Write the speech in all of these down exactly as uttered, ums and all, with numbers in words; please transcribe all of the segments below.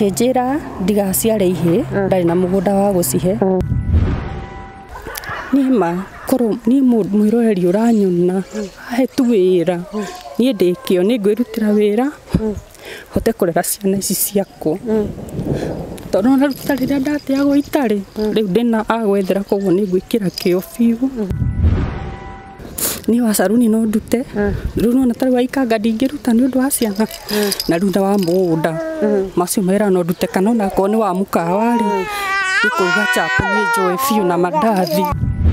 akinjira ndigaciare ihe ndari na mugunda wa gucihe ni ma koro ni mwiroreri uranyona he tu wira ni ndikio ni ngwirutira wira hote kurera ciana ici ciakwa tondu na ruta riria ndateagwo itari riu ndina agwethera koguo ni ngwikira kio biu ni wa saruni no ndute riu no natari wa ikanga ndingiruta ni undu wa ciana na runda wa mugunda macio mera no ndute kana na ko ni wa mukawa ri ikuruga chapu ni joe biu na mandathi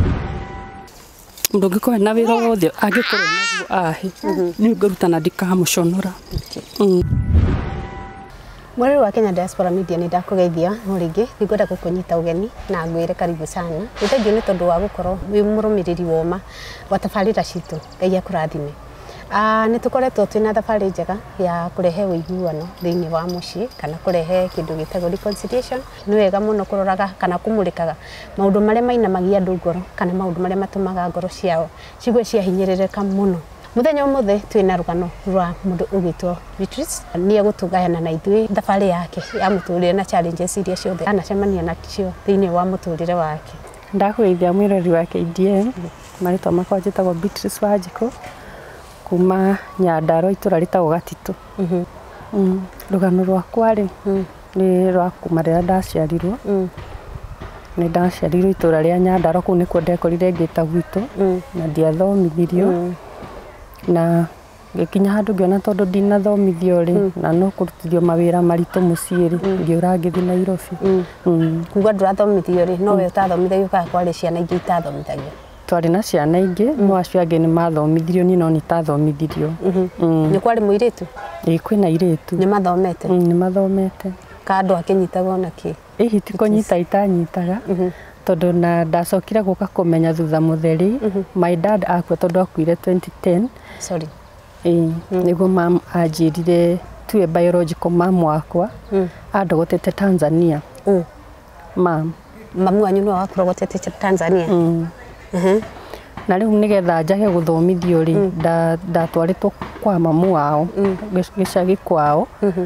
ndoge ko na wira wothe angikorwo naguo ahe ni ngaruta na ndikamuconora. Mwari wa Kenya Diaspora Media ni ndakugeithia no ringi ngwenda gukunyita ugeni na ngwire karibu sana nithengi ni tondu wa gukorwo wi murumiriri woma wa tabarira citu Ngai akurathime. Ah ni tukoretwo twina thabari njega ya kurehe uiguano thiini wa mucii kana kurehe kindu gitagwo reconciliation ni wega muno kuroraga kana kumurikaga maundu maria mainamagia andu ngoro kana maundu maria matumaga ngoro ciao cigwe cia hinyiririka muno. Muthenya umuthe twina rugano rwa mundu ugitwo Beatrice ni agutungayana na ithui thabari yake ya muturire na challenges iria ciothe anacemania nacio thiini wa muturire wake. Ndakugeithia mwirori wa K D M maritwa makwa njitagwo Beatrice Wanjiku kuma Nyandaro itura ritagwo Gatitu. Mhm. Rugano rwakwa ri ni rwa kuma rira ndaciarirwo. Ni ndaciarirwo itura ria Nyandaro ku nikuo ndekorire ngita gwitu na ndiathomithirio na gikinya handu ngiona tondu ndinathomithio ri na no kurutithio mawira maritu mucii ri ngiura ngithi Nairobi. Kuga ndurathomithio ri no we utathomithio ka kwari ciana ingi itathomithagio twari na ciana ingi no acio angi ni mathomithirio ni no nitathomithirio. Ni kwari muiritu ii kwina iritu ni mathomete ni mathomete kandu akinyitagwo na ki ihi tikonyita itanyitaga tondu na ndacokire guka kumenya thutha mutheri. My dad akwa tondu akuire twenty ten. Sorry eh niguo mam ajirire tuwe biological mam wakwa andogotete Tanzania. Mam mamu wanyu no akurogotete Tanzania. Mhm. Na riu nigetha njage guthomithio ri ndatwaritwo kwa mamu wao gicagi kwao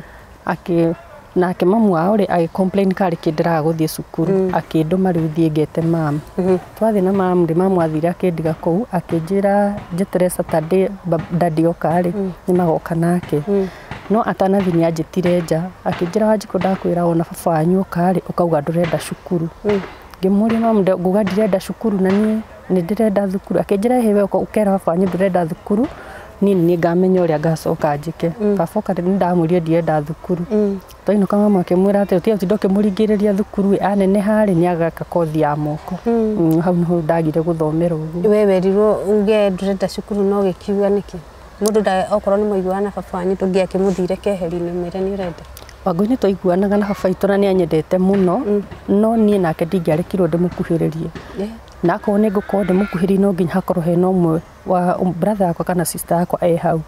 aki nake mamu wao ri agi complain kari kindira guthie cukuru akinduma riu thie ngete mam. Twathi na mam ri mamu athire akindiga kou akinjira njetere Saturday dadi okari ni magoka nake no atanathi ni anjitire nja akinjira Wanjiku ndakwira ona baba wanyu okari ukauga ndurenda cukuru. Ngimuri mam nguga ndirenda cukuru na ni ni ndirenda thukuru akinjira hewe ukera baba wanyu ndurenda thukuru ni ni ngamenya uria ngacoka njike. Baba okari ndamurie ndirenda thukuru. Toino kama make mwira ate utia tindoke muringiriria thukuru anene hari ni agaka kothi ya moko. Hau no ndagire guthomera ugu. We werirwo uge ndurenda cukuru no gikiuga niki mundu nda okorwo ni muiguana baba wanyu tungia kimuthire keheri-ini mwire ni urenda Wangui ni twaiguanaga na baba itu na ni anyendete muno no nie nake ndingiarikirwo ndimukuhiririe na ko ni ngukorwo ndimukuhiri no nginya hakorwo he no mwe wa brother yakwa kana sister yakwa e hau.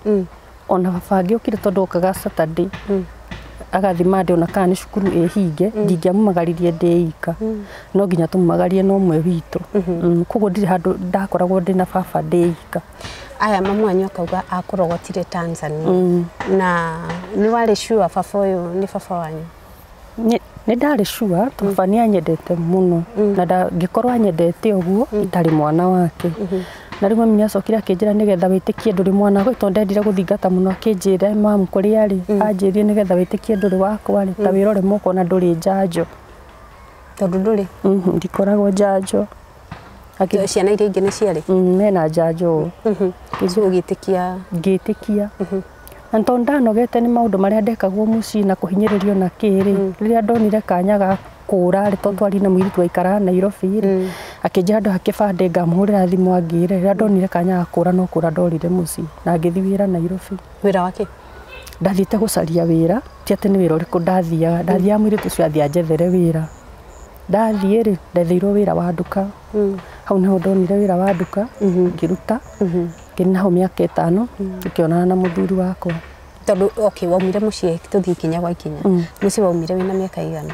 Ona baba ngiukire tondu okaga Saturday agathima ndi ona kana cukuru e hinge ndingiamumagaririe ndeika no nginya tumumagarie no mwe witu. Koguo ndiri handu ndakoragwo ndi na baba ndeika. Aya mamu wanyu akauga akurogotire Tanzania na ni wari sure baba uyu ni baba wanyu? Ni ndari sure baba ni anyendete muno na ngikorwo anyendete uguo itari mwana wake. Na riu mami acokire akinjira nigetha witikie nduri mwana gwe tondu ndendire guthingata muno akinjira mamu kuri ari anjirie nigetha witikie nduri wakwa ri ta wirore moko na nduri njanjo tondu nduri ndikoragwo njanjo akio ciana iria ingi ni ciari mena njanjo icio gitikia ngitikia na tondu ndanogete ni maundu maria ndekagwo mucii na kuhinyiririo na kiri riria ndonire kanya ga kura ri totwari na mwiritu aikara Nairobi ri akinjira ndo hakibande ngamuhurira thimu angire riria ndonire kanya ga kura no kura ndorire mucii na ngithi wira Nairobi. Wira wake ndathiite gucaria wira ti ati ni wira uriku ndathiaga ndathiaga mwiritu cio athia njethere wira ndathie ri ndetheirwo wira wa nduka. Hau niho ndonire wira wa nduka ngiruta ngina ho miaka itano tukionana na muthuri wakwa. Tondu okay waumire mucii tuthii kinya gwa ikinya mucii waumire wina miaka igana?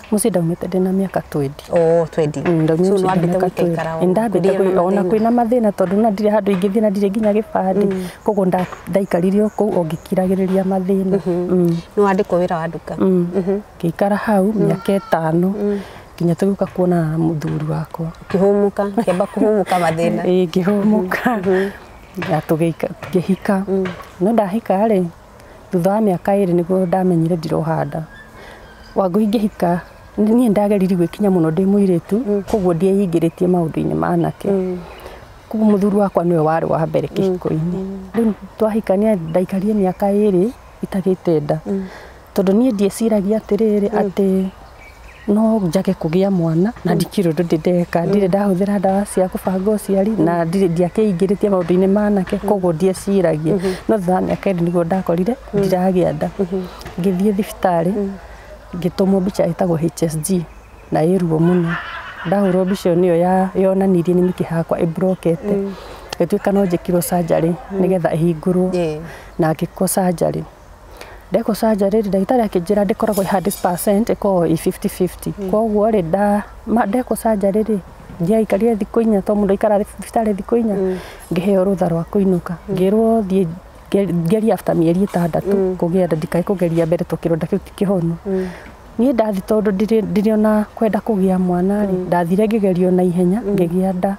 muci ndaumite ndina miaka twenty. Oh, twenty. Ndaumite muci ndina miaka twenty. Ndambite ona kwina mathina tondu na ndire handu ingithie na ndire nginya gibandi koguo ndaikaririo kuu ngikiragiriria mathina. Ni wandikwo wira wa nduka. Ngikara hau miaka itano kinya tuguka kuona muthuri wakwa kihumuka kiamba kuhumuka mathina. Eh, ngihumuka ya tugika ngihika no ndahika ri thutha wa miaka iri niguo ndamenyire ndirohanda Wangui ngihika nie ndageriri gwikinya muno ndi muiritu koguo ndiehingiritie maundu-ini ma anake koguo muthuri wakwa niwe wari wa mbere kihiko-ini riu twahikania ndaikarie miaka iri itagite nda tondu nie ndieciragia atiriri ati no njage kugia mwana na ndikiro ndindeka ndire ndahuthira ndawa cia kubanga uciari na ndire ndiakingiritie maundu-ini ma anake koguo ndieciragia no thutha wa miaka iri niguo ndakorire ndiragia nda ngithie thibitari ngitumwo mbica itagwo H S G na iruo muno ndahurwo mbica niyo ya yonanirie ni miki hakwa ibrokete gituika no njikirwo surgery nigetha ihingurwo na ngikwo surgery ndeko surgery ndagitari akinjira ndikoragwo one hundred percent iko fifty fifty koguo ri nda ndeko surgery ri ndiaikarire thiku inya to mundu ikara thibitari thiku inya ngiheo rutha rwa kuinuka ngirwo thie ngeri after mieri itandatu kugia ndikai kugeria mbere tukironda kiu tikihonu nie ndathi tondu ndiri ona kwenda kugia mwana ri ndathire ngigerio na ihenya ngigia nda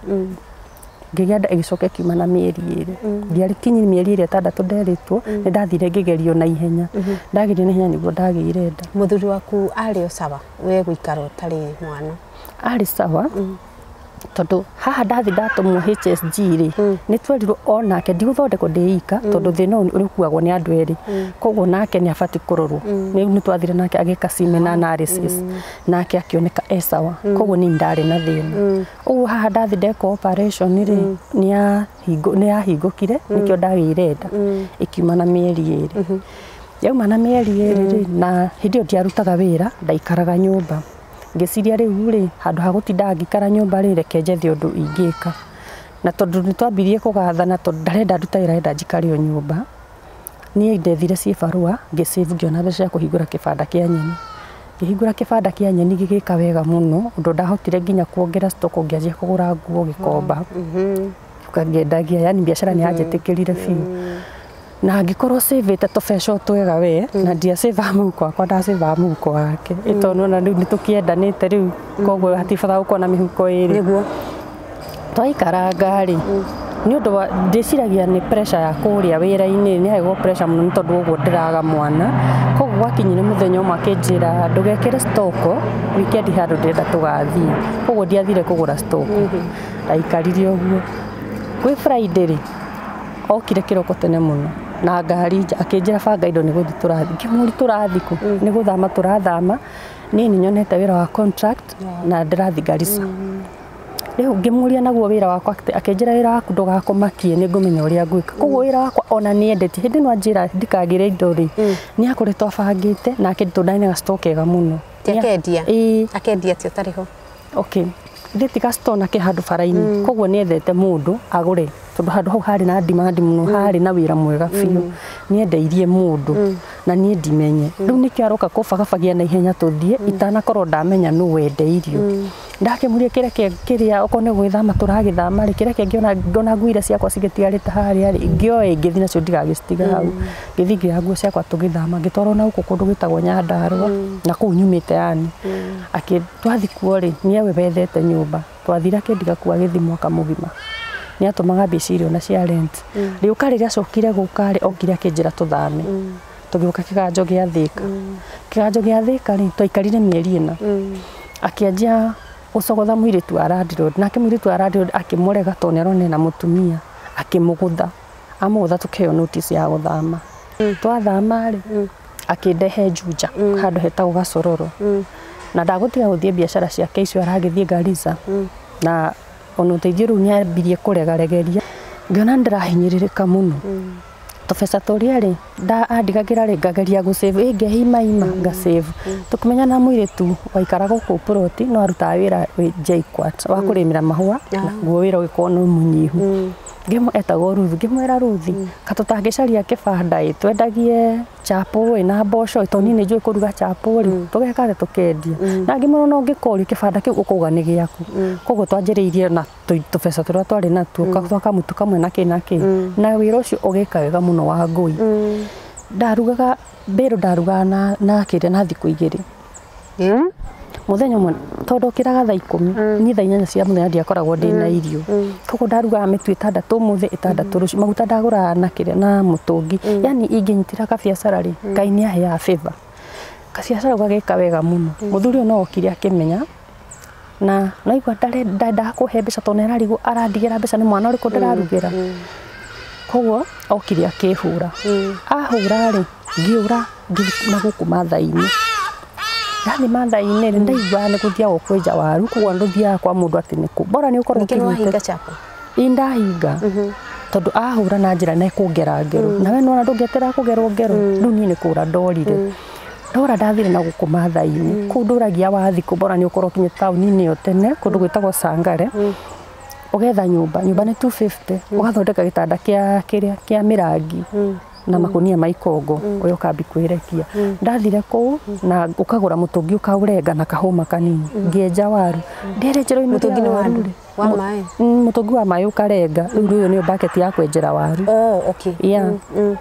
ngigia nda igicoka kiuma na mieri iri ndiari kinyi mieri iri itandatu nderitwo ni ndathire ngigerio na ihenya ndagirio na ihenya niguo ndagire nda. Muthuri waku ari o sawa we guikara utari mwana? Ari sawa tondu haha ndathi ndatumwo H S G ri ni twerirwo onake ndiguthondekwo ndiika tondu thina uri kuagwo ni andu eri koguo nake ni abati kurorwo ni twathire nake agika semen analysis nake akioneka e sawa koguo ni ndari na thina uguo haha ndathi ndeko operation ri ni ya hingo ni ya hingukire nikio ndagire nda ikiuma na mieri iri yauma na mieri iri ri na hindi ndiarutaga wira ndaikaraga nyumba ngiciria riu ri handu ha gutinda ngikara nyumba ri reke njethe undu ingika na tondu ni twambirie kugathana tondu ndarenda nduta wira enda njikare o nyumba nie ndethire cie barua ngisave ngiona mbeca cia kuhingura kibanda kia nyeni ngihingura kibanda kia nyeni gigika wega muno undu ndahotire nginya kuongera stock ngianjia kugura nguo gikomba ukangendagia yani biashara ni yanjitikirire biu na ngikorwo savete tubeca twega we na ndia save muko akwa nda save muko wake itondu na riu nitukiendanite riu koguo hatibata gukona mihuko iri niguo twaikara ngari ni undu wa ndiciragia ni pressure ya kuria wira-ini ni haigwo pressure muno ni tondu uguo ndiraga mwana koguo gwakinyire muthenya umwe akinjira ndugekire stock weekend handu ndenda tugathie koguo ndiathire kugura stock ndaikaririe uguo kwi Friday ri okire kiroko tene muno na ngari akinjira banga indo ni guthi turathi kimuri turathi ku ni guthama turathama ni ni nyonete wira wa contract na ndirathi Garissa riu ngimuria naguo wira wakwa akinjira wira waku ndugakumakie ni ngumenya uria ngwika koguo wira wakwa ona ni endete hindi no njira ndikagire indo ri ni akoretwo abangite na akindundaine ga stock ega muno akendia akendia ti utariho okay nditiga store na ke handu bara-ini koguo ni ethete mundu agure tondu handu hau hari na demand muno hari na wira mwega biu ni endeirie mundu na ni ndimenye riu nikio aroka kubagabagia na ihenya tuthie itanakorwo ndamenya nu wendeirio ndakimuria kireke kiria okone gwithama turagithama ri kireke ngiona ngona nguire ciakwa cigitiarite haria ri ngioe ngithi nacio ndigagicitiga hau ngithi ngira nguo ciakwa tugithama ngitwarwo na guku kundu gitagwo Nyandarua na kuu nyumite yani aki twathi kuo ri niewe bethete nyumba twathira kindiga kwa githimo akamugima ni atumaga bicirio na cia rent riu kari gacokire gukari okire akinjira tuthame tugiuka kiganjo gia Thika kiganjo gia Thika ri twaikarire mieri ina akianjia ucogotha muiritu wa Randi Road nake muiritu wa Randi Road akimurega tondu arone na mutumia akimugutha amugutha tukeo notice ya guthama twathama ri akindehe Juja handu hetagwo Gacororo na ndagutiga guthie biashara ciake icio aragithie Garissa na ono teithio riu ni ambirie kuregaregeria ngiona ndirahinyiririka muno tubeca turia ri nda andigagira ri ngageria gu save ingehima ima nga save tukumenya na muiritu waikara guku plot no aruta wira J Quat wa kurimira mahua na guo wira wiko no munyihu ngimo etagwo Ruthi ngimwera Ruthi katutangicaria kibanda itwendagie chapo ina mboco toni ni njui kuruga chapo ri tugekare tukendia na ngimoro no ngikori kibanda kiu ukuga ni giaku koguo twanjiriirie na tubeca turia twari natuo twakamutu kamwe na kinaki na wira ucio ugika wega muno wa ngui ndarugaga mbero ndaruga na na kire na thiku igiri muthenya umwe tondu kiraga thaa ikumi ni thaa inyanya cia muthenya ndiakoragwo ndina irio koguo ndaruga mitu itandatu muthe itandatu rucio maguta ndagura na kire na mutungi yani inginyitira ka biacara ri Ngai ni ahea favor kabiacara gagika wega muno muthuri no okire akimenya na naigua ndare ndanda kuhe mbeca tondu ararigo arandigira mbeca ni mwana uriku ndirarugira koguo okire akihura ahura ri ngiura na guku mathaini yani mathaini ri ndaigua ni guthia gukwenja waru koguo nduthia kwa mundu ati niku bora ni ukorwo ukihinga chapo indahinga tondu ahura na njira na ikungera ngero nawe nona ndungetera kugerwo ngero riu ni nikura ndorire ndora ndathire na guku mathaini kuu nduragia wa thiku bora ni ukorwo kinye tauni-ini yo tene kundu gwitagwo Sangare ugetha nyumba nyumba ni two fifty ugathondeka gitanda kia kiria kia mirangi na makunia ma ikongo uyo kambi kwirekia ndathire kuu na ukagura mutungi ukaurenga na kahuma kanini ngienja waru ndere njero mutungi ni waru wa mai mutungi wa mai ukarenga riu uyo ni bucket ya kwenjera waru oh okay yeah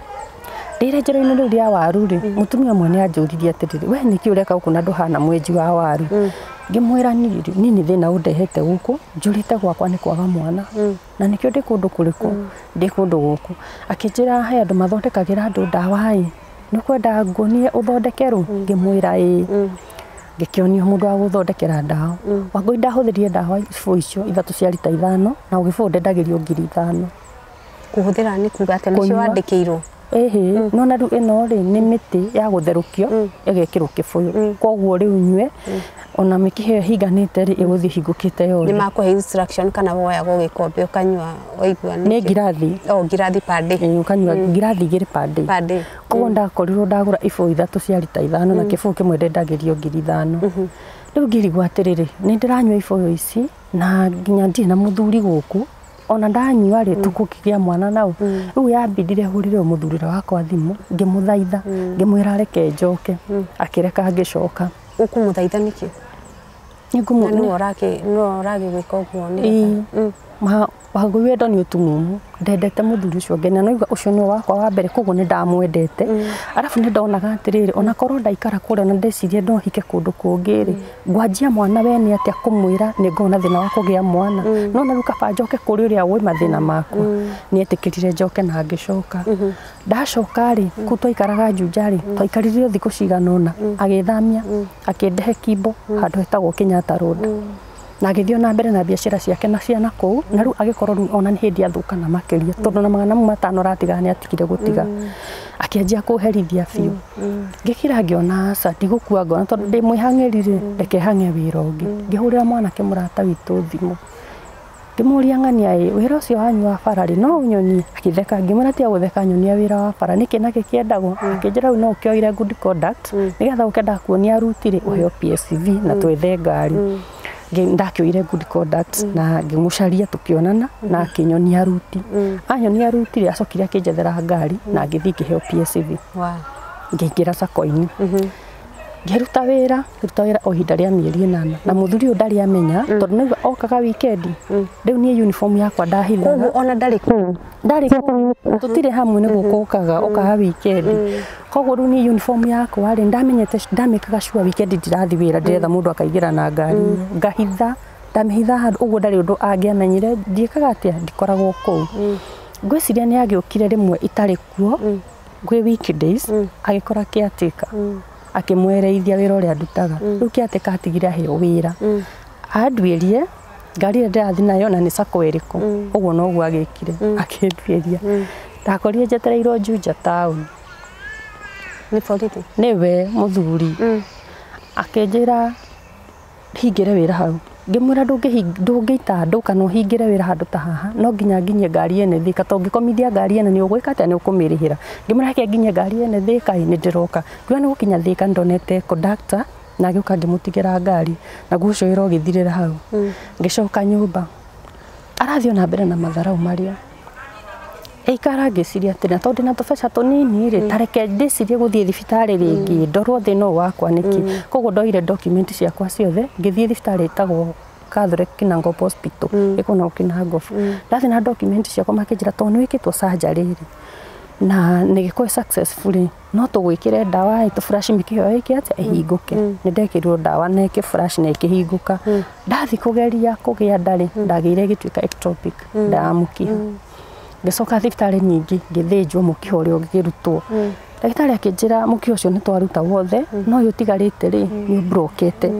ndire njero ino riu ya waru ri mutumia mwene anjuririe atiriri we niki ureka guku na nduhana mwenji wa waru ngimwira ni nini thina undehete guku njurite gwakwa ni kwaga mwana na nikio ndi kundu kuriku ndi kundu guku akinjira he andu mathondekagira andu ndawa i nukwenda ngunie uthondekeru ngimwira i ngikionio mundu wa guthondekera ndawa Wangui ndahuthirie ndawa icio icio ithatu cia rita ithano na ugibu ndendagirio ngiri ithano kuhuthira ni kuga ati nicio wandikirwo ehe no na riu ino ri ni miti ya gutherukio igekirwo kibuyu koguo riu nywe ona mikihe higanite ri iguthi hingukite yothe ni makuhe instruction kana woya go gikombe ukanywa waigua ni ngirathi oh ngirathi per day eh ukanywa ngirathi igiri per day per day koguo ndakorirwo ndagura ibu ithatu cia rita ithano na kibu kimwe ndendagirio ngiri ithano riu ngirigwa atiriri ni ndiranywa ibu ici na nginya ndie na muthuri guku ona ndanyua ri tukukigia mwana nau riu yambindire hurire muthurira wakwa thimu ngimuthaitha ngimwira reke njoke akireka ngicoka ukumuthaitha niki nigumu no orake no orage gwika uguo ni ma Wangui wendo ni utumumu ndendete muthuri ucio ngena no igua ucio ni wakwa wa mbere koguo ni ndamwendete arafu ni ndonaga atiriri ona korwo ndaikara kuria na ndecirie no hike kundu kungiri ngwanjia mwana we ni atia kumwira ni ngona thina wa kugia mwana no na ruka pa njoke kuri uria we mathina makwa ni etikirire njoke na ngicoka ndacoka ri kutwaikaraga Njunjari twaikarire thiku ciganona agithamia akindehe Kimbo handu hetagwo Kenyatta Road na githio na mbere na biashara ciake na ciana kuu na riu agikorwo ona ni hindi athuka na makiria tondu na magana matano ratiga ni atikire gutiga akianjia kuherithia biu ngikira ngiona aca ndigukua ngona tondu ndi mwihang'irire reke hang'e wira ungi ngihurira mwanake murata witu thimu ngimuria ng'ania i wira ucio wanyu wa bara ri no unyonie akitheka ngimwira tia gutheka nyonia wira wa bara niki nake kiendagwo akinjira no ukioire good conduct nigetha ukenda kuonia rutire uheo P S V na twethe ngari ndakioire good conduct na ngimucaria tukionana na akinyonia ruti anyonia ruti ri acokire akinjethera ngari na ngithi ngiheo P S V wow ngingira sako-ini ngiruta wira ngiruta wira o hinda ria mieri inana na muthuri uyu ndari amenya tondu nigua okaga weekend riu ni uniform yakwa ndahithaga koguo ona ndari ku ndari tutire hamwe niguo kukaga okaga weekend koguo riu ni uniform yakwa ri ndamenyete ndamikaga sure weekend ndirathi wira ndiretha mundu akaigira na ngari ngahitha ndamihitha handu uguo ndari undu angiamenyire ndiikaga atia ndikoragwo kuu ngwiciria ni agiukire rimwe itari kuo gwi weekdays agikora kiatika akimwereithia wira uria ndutaga riu kiatika atigire heo wira anduirie ngari ria ndirathi nayo na ni sako iriku uguo noguo agikire akinduiria ndakorire njetereirwo Juja town ni borithi niwe muthuri akinjira hingire wira hau ngimwira ndungiita andu kana uhingire wira handu ta haha no nginya nginye ngari ene thika to ngikomithia ngari ene ni ugwika atia ni ukumirihira ngimwira ke nginye ngari ene thika ni ndiroka ngiwa ni gukinya thika ndonete conductor na giuka ngimutigira ngari na gucio wira ugithirira hau ngicoka nyumba arathio na mbere na matharau maria Aikara ngĩciria atĩ na tondũ ndĩna tũbeca tũnini rĩ, ta reke ndĩcirie gũthiĩ thibitarĩ rĩngĩ ndorwo thĩna ũyũ wakwa nĩkĩ. Koguo ndoire document ciakwa ciothe ngĩthiĩ thibitarĩ ĩtagwo Catholic Kinangop Hospital ĩkũ na Kinangop. Ndathiĩ na document ciakwa makĩnjĩra tondũ nĩ wĩkĩtwo surgery rĩ na nĩ gĩkũĩ successfully no tũgwĩkĩre ndawa ĩ tũflash mĩkiha ĩyo ĩke atĩa ĩhingũke. Nĩ ndekĩrirwo ndawa na ĩkĩ flash na ĩkĩhingũka. Ndathi kũgeria kũgĩa nda rĩ ndagĩire gĩtuĩka ectopic nda ya mũkiha. Ngĩcoka thibitarĩ nyingĩ ngĩthĩnjwo mũkiha ũrĩa ũngĩrutwo. Ndagĩtarĩ akĩnjĩra mũkiha ũcio nĩ twaruta wothe no ũyũ ũtigarĩte rĩ nĩ ũmbrokete.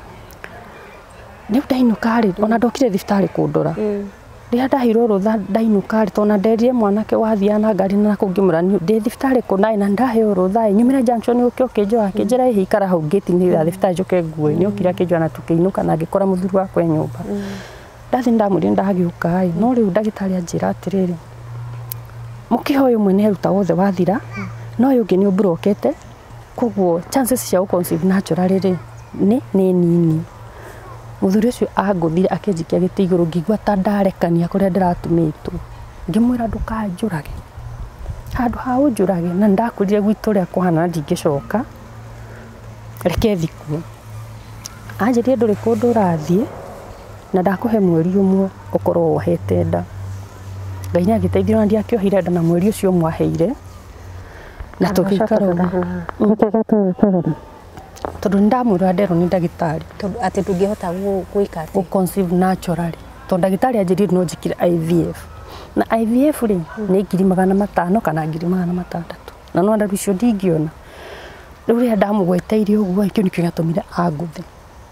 Rĩu ndainũka rĩ ona ndokire thibitarĩ kũndora. Rĩrĩa ndaheirwo rũtha ndainũka rĩ tondũ nderire mwanake wathiaga na ngari na kũngĩmũra ndĩ thibitarĩ kũna na ndaheo rũtha nyumĩre junction ũkĩ ũkĩnjoya akĩnjĩra ĩhĩ ikara hau gate-inĩ ya thibitarĩ njoke nguoe. Nĩ okire akĩnjoya na tũkĩinũka na ngĩkora mũthuri wakwa e nyũmba. Ndathi ndamwĩrire ndagĩũka no rĩu ndagĩtarĩ anjĩra atĩrĩrĩ mũkiha ũyũ ũmwe nĩ aruta wothe wathira no ũyũ ũngĩ nĩ ũmbrokete koguo chances cia gũconceive naturally rĩ nĩ nĩ nini. Mũthuri ũcio angũthire akĩnjikia gĩtĩ igũrũ ngĩigua ta ndarekania kũrĩa ndĩratumĩtwo. Ngĩmwĩra ndũkanjũrage handũ ha ũnjũrage na ndakurire gwitũ ũrĩa kũhana ndingĩcoka reke thikũ. Anjĩrire ndũrĩ kũndũ ũrathiĩ na ndakũhe mweri ũmwe ũkorwo wohete nda. Ngai nĩ agĩteithia na ndiakĩohire nda na mweri ũcio ũmwe aheire na tũgĩikara ũguo. Tondũ ndamwĩra nderwo nĩ ndagĩtarĩ atĩ ndũngĩhota gwĩka atĩ gũconceive naturally. Tondũ ndagĩtarĩ anjĩrire no njĩkire I V F na I V F rĩ nĩ ngiri magana matano kana ngiri magana matandatũ na no ndarũ icio ndingĩona. Rĩu rĩrĩa ndamũgweteire ũguo kĩu nĩkĩo gĩatũmire angũthe.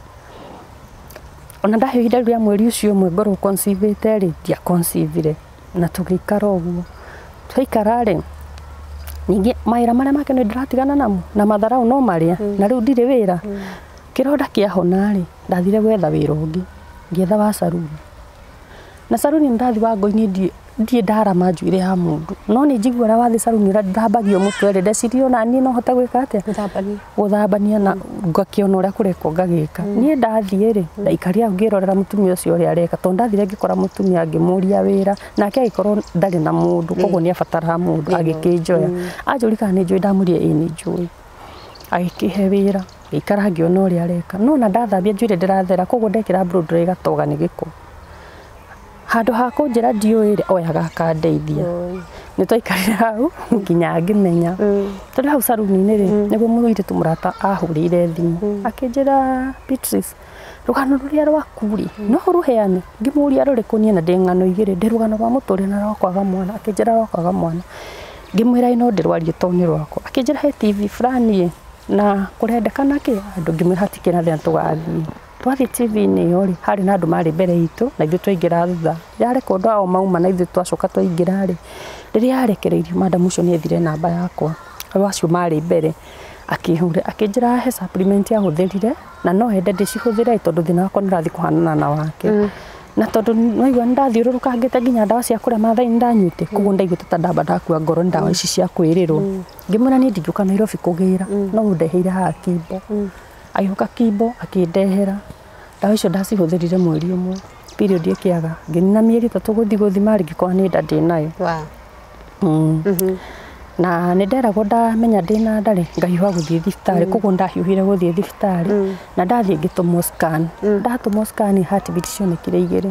Ona ndaheire ihinda rĩa mweri ũcio ũmwe ngorwo conceive rĩ ndia conceive na tũgĩikara ũguo. Twaikara rĩ ningĩ mawĩra marĩa make nĩ ndĩratigana namo na matharau no marĩa na rĩu ndirĩ wĩra. Kĩronda kĩahona rĩ ndathire gwetha wĩra ũngĩ ngĩetha wa saruni na saruni ndathi wa ngoinĩ ndiĩ ndarama njuĩrĩ ya mũndũ no nĩ njiguaga wathi saruni ndambagio mũtwe rĩ ndeciria ona niĩ no hote gwĩka atĩa gũthambania na ngakĩona ũrĩa kũrekwo ngagĩka. Niĩ ndathiĩ rĩ ndaikaria ngĩrorera mũtumia ũcio ũrĩa areka tondũ ndathire ngĩkora mũtumia ngĩmũria wĩra nake agĩkorwo ndarĩ na mũndũ koguo nĩ abataraga mũndũ agĩkĩnjoya. Anjũria kana nĩ njũĩ ndamũria ĩ nĩ njũĩ. Agĩkĩhe wĩra ngĩikara ngĩona ũrĩa areka no na ndathambia njuĩrĩ ndĩrathera koguo ndekĩra bro ĩgatoga nĩ gĩko. Handũ ha kũnjĩra ndiũĩ rĩ oyaga akandeithia. Nĩ twaikarire hau nginya ngĩmenya. Tũrĩ hau saruni-inĩ rĩ nĩguo mũirĩtu mũrata ahũrĩire thimũ akĩnjĩra Beatrice rũgano rũrĩa rwaku rĩ no rũheane. Ngĩmũria rũrĩkũ niĩ na ndĩ ng'ano igĩrĩ ndĩ rũgano rwa mũtũrĩre na rwa kwaga mwana. Akĩnjĩra rwa kwaga mwana. Ngĩmwĩra no ndĩrwarie tondũ nĩ rwakwa. Akĩnjĩra he T V fulani na kũrendekana kĩ andũ ngĩmwĩra hatikĩna thĩna tũgathiĩ. Twathiĩ T V-inĩ ĩyo rĩ harĩ na andũ marĩ mbere itũ na ithuĩ twaingĩra thutha. Yarekondwo ao mauma na ithuĩ twacoka twaingĩra rĩ rĩrĩa yarekereirio madam ũcio nĩ ethire namba yakwa acio marĩ mbere akĩhũrĩra akĩnjĩra he supplement ahũthĩrire na no ende ndĩcihũthĩre tondũ thĩna wakwa nĩ ũrathiĩ kũhanana na wake. Na tondũ naigua ndathiũrũrũkangĩte nginya ndawa cia kũrĩa maathai ndanyuĩte koguo ndaiguĩte ta ndamba ndakua ngoro nĩ ndawa ici cia kwĩrĩrwo. Ngĩmwĩra niĩ ndingĩũka Nairobi kũgĩra no ũndeheire haha Kimbo. Agĩũka Kimbo akĩndehera ndawa icio ndacihũthĩrire mweri ũmwe period ĩkĩaga ngĩnina mĩeri ĩtatũ gũthiĩ gũthima ngĩkora nĩ nda ndĩnayo. Na nĩ nderagwo ndamenya ndĩna nda rĩ ngahiũha gũthiĩ thibitarĩ koguo ndahiũhire gũthiĩ thibitarĩ na ndathiĩ ngĩtũmwo scan. Ndatũmwo scan heartbeat cionekire igĩrĩ.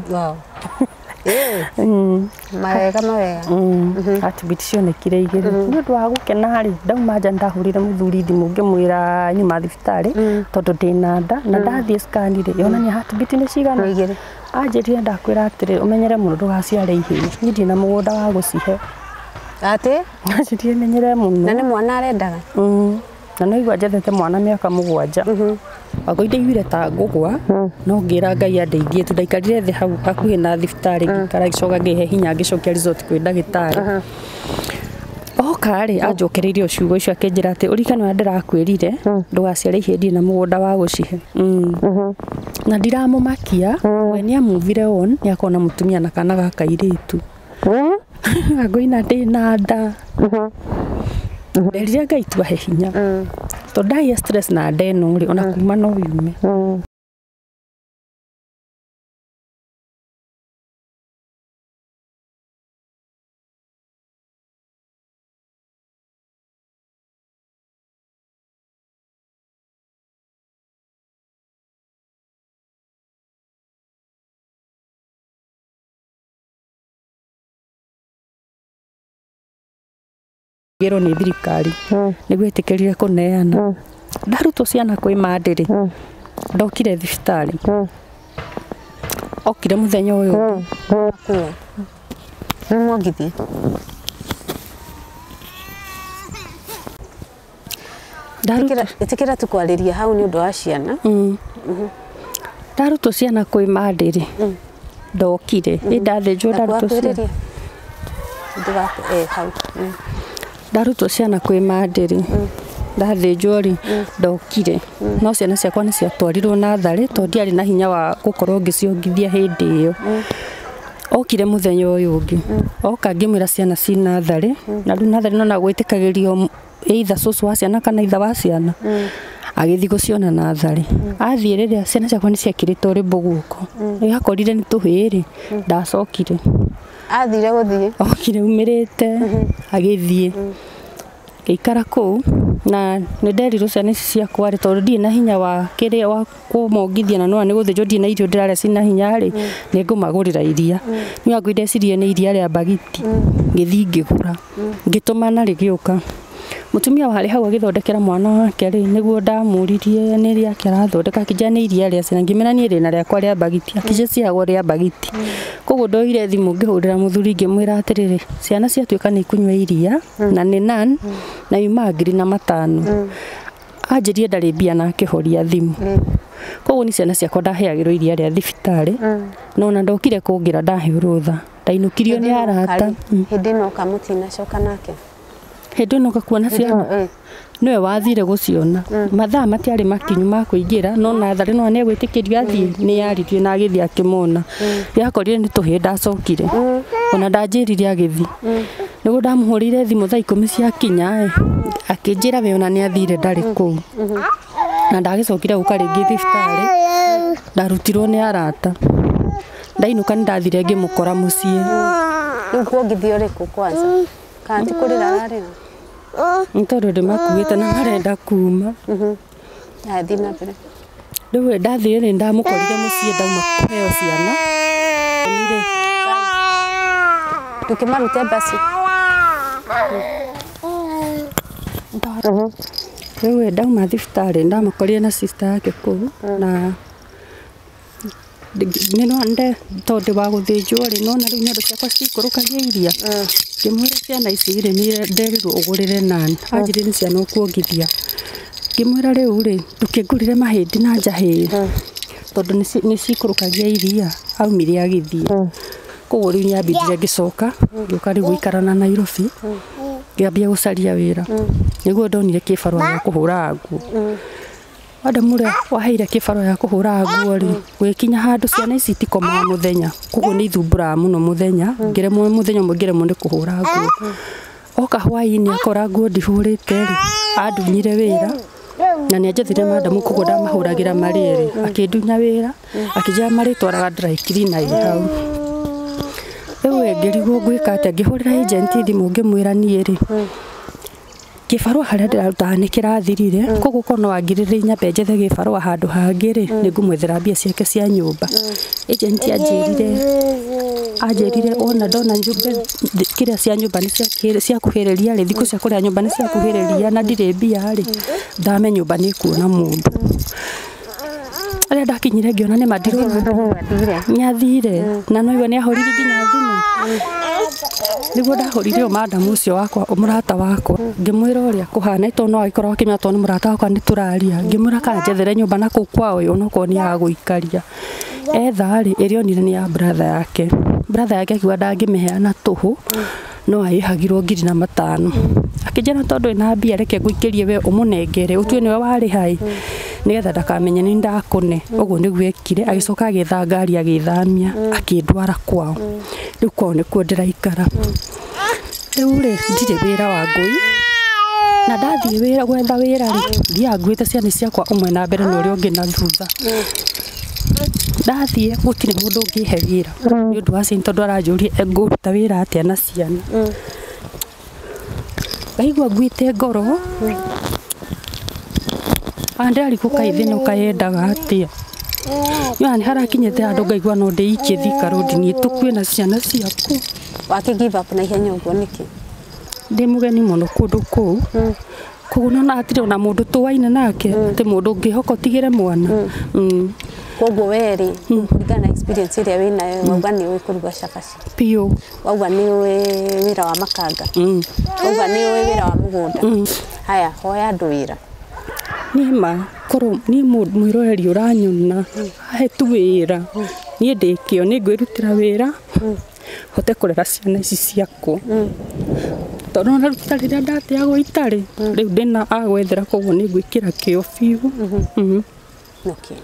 Mawega mawega. Heartbeat cionekire igĩrĩ. Nĩ ũndũ wa gũkena rĩ ndauma nja ndahũrĩre mũthuri thimũ ngĩmwĩra nyuma thibitarĩ tondũ ndĩna nda na ndathiĩ scan rĩ yonania heartbeat nĩ cigana igĩrĩ. Anjĩrire ndakwĩra atĩrĩ ũmenyere mũno ndũgaciare ihĩĩ niĩ ndirĩ na mũgũnda wa gũcihe. Atĩ anjĩrire menyere mũno. Na nĩ mwana arendaga. Na no igua njethete mwana mĩaka mũgwanja. Wagũ ndaiguire ta ngũgwa no ngĩra Ngai andeithie tu ndaikarire thĩ hau hakuhĩ na thibitarĩ ngĩikara gĩcoka ngĩhe hinya ngĩcokia resort kwĩ ndagĩtarĩ. Oka rĩ anjokereirie ciugo icio akĩnjĩra atĩ ũrikane ũrĩa ndĩrakwĩrire ndũgaciare ihĩĩ ndirĩ na mũgũnda wa gũcihe. Na ndiramũmakia we nĩ amuvire on nĩ akona mũtumia na kana ga kairĩtu. Ngũina ndĩna nda. Nderire Ngai tu ahe hinya. Tondũ ndagĩa stress na nda ĩno rĩ ona kuma no yume. gero nĩ thirikari nĩguo ĩtĩkĩrire kũneana ndarutwo ciana kwĩ mandĩrĩ ndokire thibitarĩ okire mũthenya ũyũ mwongithie ĩtĩkĩra tũkwarĩria hau nĩ ũndũ wa ciana ndarutwo ciana kwĩ mandĩrĩ ndokire nĩ ndathĩnjwo ndarutwo ciana ndarutwo ciana kwĩ mandĩrĩ ndathĩnjwo rĩ ndokire no ciana ciakwa nĩ ciatwarirwo natharĩ tondũ ndiarĩ na hinya wa gũkorwo ngĩciongithia hĩndĩ ĩyo okire mũthenya ũyũ ũngĩ oka ngĩmwĩra ciana ci natharĩ na rĩu natharĩ nona gwĩtĩkagĩrio either cũcũ wa ciana kana ithe wa ciana agĩthiĩ gũciona natharĩ athiĩ rĩrĩa ciana ciakwa nĩ ciakĩrĩtwo rĩmbũ guoko nĩakorire nĩ tũhĩĩ ndacokire athire gũthiĩ okire umĩrĩte agĩthiĩ ngĩikara kũu na nĩ nderirwo ciana ici ciakwa rĩ tondũ ndirĩ na hinya wa kĩrĩa wa kũmongithia na no nĩ gũthĩnjwo ndirĩ na irio ndĩrarĩa cina hinya rĩ nĩ ngũmagũrĩra iria niĩ ngwĩ ndecirie nĩ iria rĩa mbagiti ngĩthiĩ ngĩgũra ngĩtũmana rĩgĩũka mutumia warĩ hau agĩthondekera mwana wake rĩ nĩguo ndamũririe nĩ rĩake arathondeka akĩnjĩra nĩ iria rĩa ciana ngĩmera niĩ rĩna rĩakwa rĩa mbagiti akĩnjĩra ciagwo rĩa mbagiti koguo ndoire thimũ ngĩhũrĩra mũthuri ngĩmwĩra atĩrĩrĩ ciana ciatuĩka nĩ ikũnyua iria na nĩ nan na yuma ngiri na matano anjĩrie ndarĩ mbia na akĩhoria thimũ koguo nĩ ciana ciakwa ndaheagĩrwo iria rĩa thibitarĩ no na ndokire kũngira ndaheo rũtha ndainũkirio nĩ arata hĩndĩ ĩno kamũtinacoka nake hĩndĩ ĩno gakuona ciana nĩwe wathire gũciona mathaa matiarĩ makinyu ma kũingĩra no natharĩ no nĩ egwĩtĩkĩrio athiĩ nĩ yaririe na agĩthiĩ akĩmona yakorire nĩ tũhĩĩ ndacokire ona ndanjĩrire agĩthiĩ nĩguo ndamũhũrĩire thimũ thaa ikũmi ciakinya akĩnjĩra we ona nĩ athire ndarĩ kũu na ndagĩcokire gũka rĩngĩ thibitarĩ ndarutirwo nĩ arata ndainũka nĩ ndathire ngĩmũkora mũciĩ rĩu kuongithia ũrĩkũ kwanza kana ti kũrĩra ararĩra nĩ tondũ ndĩmakuĩte na marenda kuma athiĩ na mbere rĩu ndathire nĩ ndamũkorire mũciĩ ndauma kũheo ciana nire ndũkĩmarute basi rĩu ndauma thibitarĩ ndamũkorire na sister yake kũu na nĩ tondũ wa gũthĩnjwo rĩ no na rĩu nyondo ciakwa cikũrũkagia iria ngĩmwĩra ciana ici rĩ nĩ nderirwo ũgũrĩre nan anjĩrire nĩ ciana ũkuongithia ngĩmwĩra rĩu rĩ ndũkĩngũrĩre mahĩndĩ na njahĩ tondũ nĩ cikũrũkagia iria aumire agĩthiĩ koguo rĩu nyambindire ngĩcoka ngĩũka rĩu gũikara na Nairobi ngĩambia gũcaria wĩra nĩguo ndonire kĩbarũa gĩa kũhũra nguo wanda mũrĩa waheire kĩbarũa gĩa kũhũra nguo rĩ gwĩkinya handũ ciana ici itikomaga mũthenya koguo nĩ ithumbũraga mũno mũthenya ngĩremwo mũthenya ũmwe ngĩremwo nĩ kũhũra nguo oka hwaĩ-inĩ akora nguo ndihũrĩte rĩ andunyire wĩra na nĩ anjathire madamu koguo ndamahũragĩra marĩ erĩ akĩndunya wĩra akĩnjĩra marĩtwaraga dry cleaner ĩ hau rĩu ngĩrigwo ngwĩka atĩa ngĩhũrĩra agent thimũ ngĩmwĩra niĩ rĩ kĩbarũa harĩa ndĩrarutaga nĩ kĩrathirire koguo korwo no angirĩrĩrie nyambe njethe gĩbarũa handũ hangĩ rĩ nĩ ngũmwethera mbia ciake cia nyũmba agent anjĩrire anjĩrire ona ndona kĩrĩa cia nyũmba nĩ ciakuhĩrĩria rĩ thikũ cia kũrĩa nyũmba nĩ ciakuhĩrĩria na ndirĩ mbia rĩ thame nyũmba nĩ kuona mũndũ arĩa ndakinyire ngĩona nĩ mandirona nĩathire na no iwe nĩ ahũrire nginya thimũ nĩguo ndahũrire o madamu ũcio wakwa mũrata wakwa ngĩmwĩra ũrĩa kũhana tondũ no agĩkorwo akĩmenya tondũ nĩ mũrata wakwa nĩ tũraria ngĩmwĩra kana njethere nyũmba na kũu kwao onokorwo nĩ ya gũikaria etha rĩ ĩrĩa onire nĩ ya brother yake brother yake akiuga ndangĩmĩheana tũhũ no aĩhagirwo ngiri na matano akĩnjĩra tondũ ĩna mbia reke ngũikĩrie we ũmũnengere ũtue nĩwe warĩha nĩgetha ndakamenye nĩ ndakũne ũguo nĩguo ekire agĩcoka agĩetha ngari agĩthamia akĩndwara kwao rĩu kwao nĩkuo ndĩraikara rĩu rĩ ndirĩ wĩra wa ngũi na ndathiĩ wĩra gwetha wĩra rĩ thiaga nguĩte ciana ciakwa ũmwe na mbere na ũrĩa ũngĩ na thutha ndathiĩ gũtirĩ mũndũ ũngĩhe wĩra nĩ ũndũ wa ciana tondũ aranjũria ngũruta wĩra atĩa na ciana ngaigua nguĩte ngoro andĩarikũka ithĩnũka yendaga atĩa nĩ harakinyĩte handũ ngaigua no ndĩikie Thika Road niĩ tũkuĩ na ciana ciaku wake give up na ihenya ũguo nĩkĩ ndi mugeni muno kundu kuu koguo nona atire ona mundu tuwaine nake ti mundu ngihoko tigire mwana koguo weri kuringana na experience iria winayo wauga ni uwi kuruga cabaci piu wauga ni uwi wira wa makanga wauga ni uwi wira wa mugunda haya hoya andu wira ni ma koro ni mwiroreri uranyona he tu wira ni ndikio ni ngwirutira wira hote kurera ciana ici ciakwa tondu na rutira riria ndateagwo itari riu ndina agwethera koguo ni ngwikira kio biu okay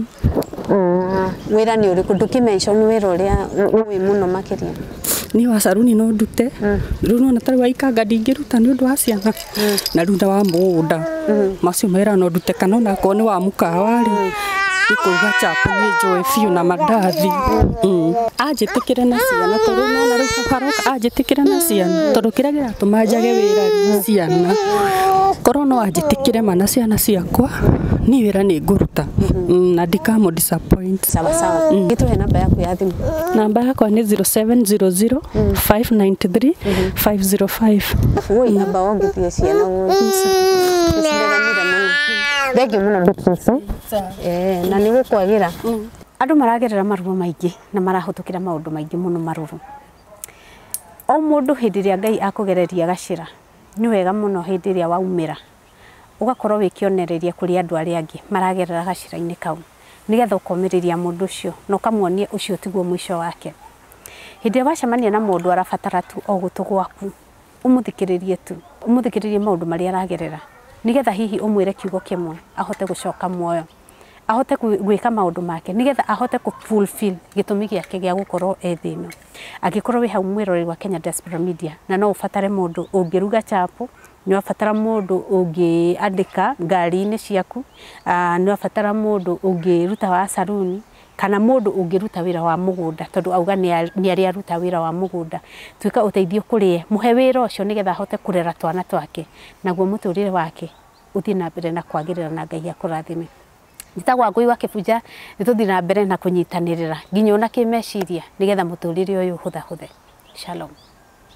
wira ni uriku ndukimention wira uria uwi muno makiria ni wa saruni no ndute riu no natari wa ikanga ndingiruta ni undu wa ciana na runda wa mugunda macio mera no ndute kana na ko ni wa mukawa ri ikuruga chapo ni joy fiu na mandathi ajitikire na ciana tondu no na riu karoka ajitikire na ciana tondu kira gira tumanjage wira ciana koro no ajitikire mana ciana ciakwa ni wira ni nguruta na ndikamo disappoint sawa sawa gitu he namba yaku ya thimu namba yakwa ni zero seven zero zero five nine three five zero five woi namba wangu pia ciana woi Thegi muno ndukisa eh na ni gukwagira andu maragerera maruo maingi na marahutukira maundu maingi muno maruru o mundu hindiria Ngai akugereria gacira ni wega muno hindiria waumira ugakorwo wikionereria kuri andu aria angi maragerera gacira-ini kau nigetha ukomiriria mundu ucio no kamuonie ucio tiguo mwisho wake hindiria wacemania na mundu arabatara tu o gutugwaku umuthikiririe tu umuthikiririe maundu maria aragerera nigetha hihi umwire kiugo kimwe ahote gucoka muoyo ahote gwika maundu make nigetha ahote ku fulfill gitumi giake gia gukorwo ethino agikorwo wi hau mwirori wa Kenya Diaspora Media na no ufatare mundu ungiruga chapo ni wafatara mundu ungiandika ngari-ini ciaku ni wafatara mundu ungiruta wa saruni kana mundu ungiruta wira wa mugunda tondu auga ni ari aruta wira wa mugunda twika uteithio kurie muhe wira ucio nigetha ahote kurera twana twake naguo muturire wake uthie na mbere na kwagirira na Ngai akurathime nitagwa Ngui wa Kibuja nituthie na mbere na kunyitanirira nginya ona kimeciria nigetha muturire uyu hutha huthe shalom.